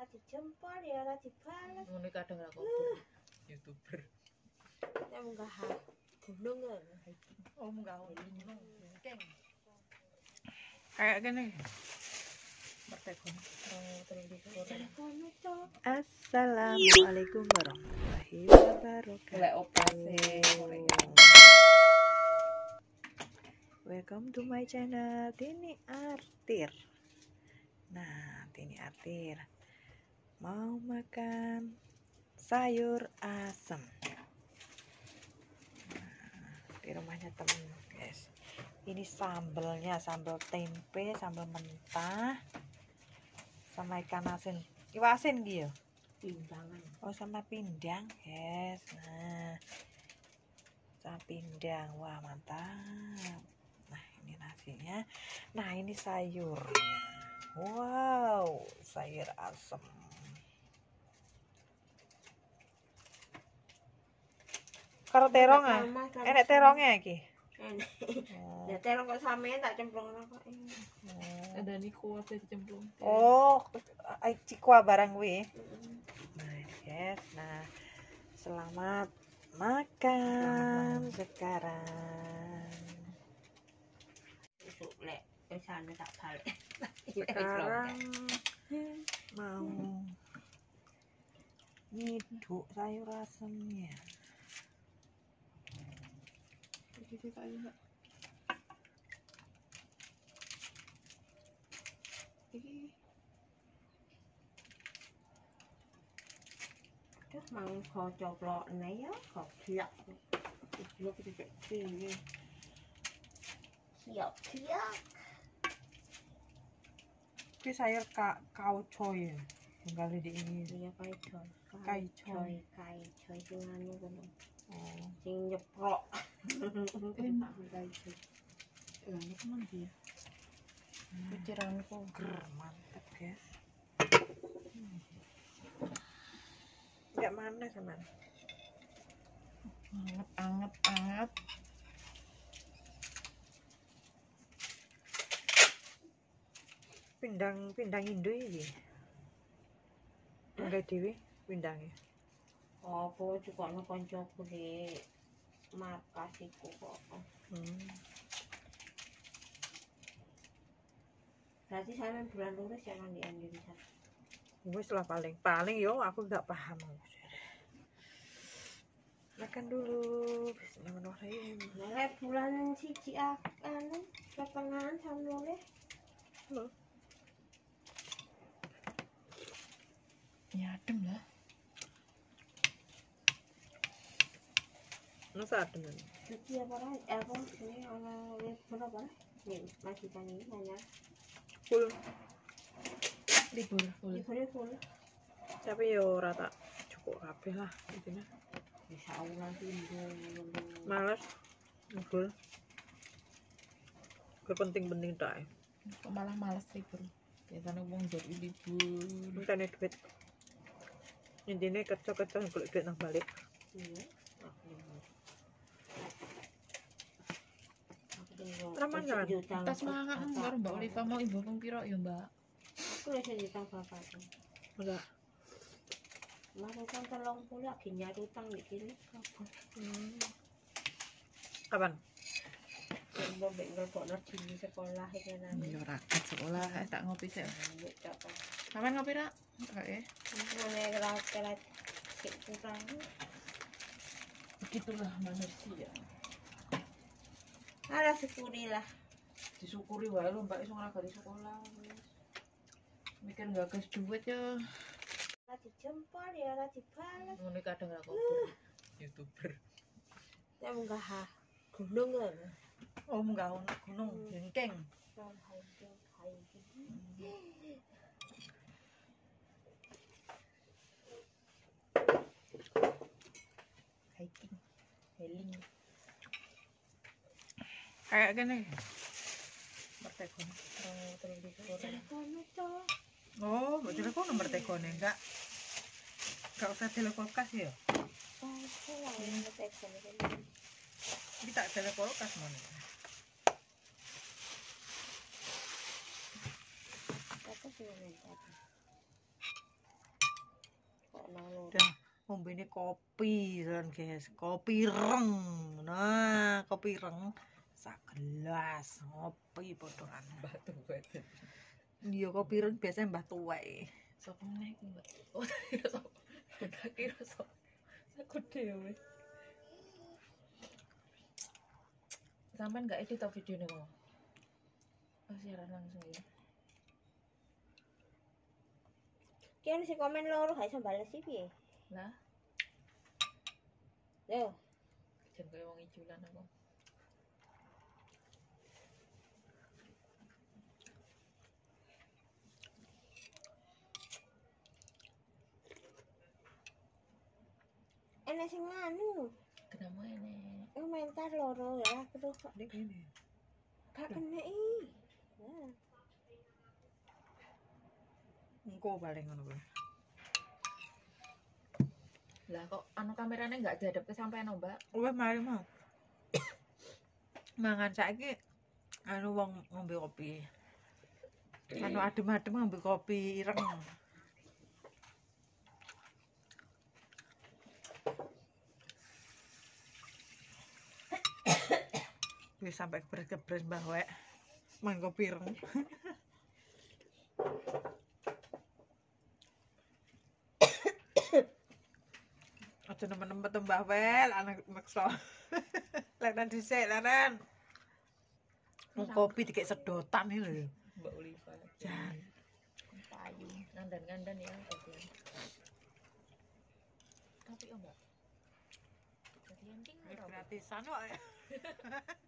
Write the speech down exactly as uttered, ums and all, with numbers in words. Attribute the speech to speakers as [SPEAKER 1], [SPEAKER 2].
[SPEAKER 1] dijempol ya ora dibales.
[SPEAKER 2] Ngono kadang aku YouTuber.
[SPEAKER 1] Nek munggah gunung kan.
[SPEAKER 2] Oh, munggah gunung. Keng. Kayak gini. Mertekon.
[SPEAKER 3] Assalamualaikum warahmatullahi wabarakatuh. Welcome to my channel Tini Artir. Nah, Tini Artir mau makan sayur asem. Nah, di rumahnya temen, guys. Ini sambelnya, sambal tempe, sambal mentah, sama ikan asin. Ikan asin gitu.
[SPEAKER 1] Pindangan.
[SPEAKER 3] Oh, sama pindang, guys. Nah, sama pindang. Wah, mantap. Nah, ini nasinya. Nah, ini sayurnya. Wow, sayur asem. Karo terong ah. Enek terongnya iki.
[SPEAKER 1] Enek. Ya terong kok sampean tak cemplung kok.
[SPEAKER 2] Ada niku apa dicemplung.
[SPEAKER 3] Oh, cikwa barang kuwi. Nah, guys. Nah, selamat makan sekarang.
[SPEAKER 1] Lek wis ane tak balik.
[SPEAKER 3] Sekarang mau nyiduk sayur asemnya.
[SPEAKER 2] Iki kae enggak. Iki
[SPEAKER 1] Terus mang kok coplokne ya kok blak.
[SPEAKER 2] blok iki kayak gini.
[SPEAKER 1] Siap-siap.
[SPEAKER 3] Ini sayur ka kauco ya. Kembali di ini.
[SPEAKER 1] Iya kaicoy.
[SPEAKER 3] Kaicoy.
[SPEAKER 1] Kaicoy sing anu kono.
[SPEAKER 3] Oh,
[SPEAKER 1] Sing nyeprok.
[SPEAKER 2] Enak kaicoy. Lah ini kan dia. Pikiranku
[SPEAKER 3] ger mantap, guys. Enggak mana sama.
[SPEAKER 2] anget anget anget.
[SPEAKER 3] Pindang pindang Indo iki. Enggak dhewe pindangnya.
[SPEAKER 1] Apa cukokno kancaku di markas iku kok.
[SPEAKER 3] Hmm.
[SPEAKER 1] Berarti sampe bulan lurus ya nang di Indonesia.
[SPEAKER 3] Wis lah paling paling yo aku enggak paham. Makan dulu. Bismillahirrahmanirrahim.
[SPEAKER 1] Nek bulan siji anu pertengahan sampe lurus.
[SPEAKER 3] Halo.
[SPEAKER 2] Ya adem lah.
[SPEAKER 3] Masa adem kan?
[SPEAKER 1] Cuci apa lah? Eh apa ini ana wis berapa lah? Nih masih kan ini hanya
[SPEAKER 3] Full.
[SPEAKER 2] Libur full.
[SPEAKER 1] libur full.
[SPEAKER 3] Tapi yo rata cukup kabeh lah intinya.
[SPEAKER 1] Bisa ulang timbul.
[SPEAKER 3] Males ngegul. Penting-penting tak.
[SPEAKER 2] Kok malah males libur. Biasanya wong jadi libur.
[SPEAKER 3] Bukannya duit. Intinya kerja-kerja golek duit nang balik.
[SPEAKER 1] Iya.
[SPEAKER 3] Raman kan?
[SPEAKER 2] Tas mangan karo Mbak Oliva mau ibu pun piro ya, Mbak?
[SPEAKER 1] Aku wis nyutang bapak.
[SPEAKER 3] Enggak.
[SPEAKER 1] Lah utang telung puluh lagi nyari utang iki kabeh.
[SPEAKER 3] Hmm. Kapan?
[SPEAKER 1] Mbok mbek ngelokno di sekolah iki nang.
[SPEAKER 2] Ya ora sekolah tak ngopi sik.
[SPEAKER 1] Mbek cocok.
[SPEAKER 2] Sampeyan ngopi ra? Enggak ya.
[SPEAKER 1] Ngene kelas-kelas sik utang.
[SPEAKER 2] Begitulah manusia.
[SPEAKER 1] Ala syukuri lah.
[SPEAKER 2] Disyukuri wae lho Mbak iso nglagoni sekolah wis. Mikir gagas duit ya.
[SPEAKER 1] Ora dijempol ya ora dibales.
[SPEAKER 2] Ngono kadang aku YouTuber.
[SPEAKER 1] Nek munggah gunung kan.
[SPEAKER 2] Oh, munggah gunung jengkeng. Hiking. Heling. Kayak gini. Mertekon. Oh, terus
[SPEAKER 1] Telepon itu.
[SPEAKER 2] Oh, mbok telepon nomor tekone enggak. Enggak usah telepon kas ya.
[SPEAKER 1] Oh, salah ini telepon ini.
[SPEAKER 2] Iki tak telepon kas mon.
[SPEAKER 1] Apa sih ini?
[SPEAKER 3] ngombene kopi kan guys, kopi reng. Nah, kopi reng sak gelas ngopi podokan.
[SPEAKER 2] Batu batu.
[SPEAKER 3] Iya kopi reng biasanya mbah tuwek.
[SPEAKER 2] Sopo meneh iku, Mbak? Oh, iya sopo. Tak kira sopo. Aku dhewe. Sampai nggak edit tau videonya mau? Oh, siaran langsung ya.
[SPEAKER 1] Kian si komen loro gak iso bales sih piye?
[SPEAKER 2] Lah,
[SPEAKER 1] Yo,
[SPEAKER 2] jan kaya wong ijulan aku.
[SPEAKER 1] enek sing nganu,
[SPEAKER 2] Kenapa ini?
[SPEAKER 1] komentar loro ya, terus kok
[SPEAKER 3] Dek ini.
[SPEAKER 1] gak kena ih. Nah,
[SPEAKER 3] Engko paling ngono kuwi.
[SPEAKER 2] Lah kok anu kameranya nggak dihadap ke sampean, Mbak?
[SPEAKER 3] Wes mari mau. Mangan saiki anu wong ngombe kopi. Anu adem-adem ngombe kopi ireng. Wis sampai kebres-kebres Mbah Wek. Main kopi ireng. Aja nemen-nemen to Mbah Wel, anak meksa. Lenan dhisik, lenan. Wong kopi dikek sedotan iki lho.
[SPEAKER 2] Mbak Oliva.
[SPEAKER 3] Jan.
[SPEAKER 2] Payu. Ngandan-ngandan ya kopian. Tapi oh, Mbak. Jadi yang tinggal
[SPEAKER 3] Gratisan kok.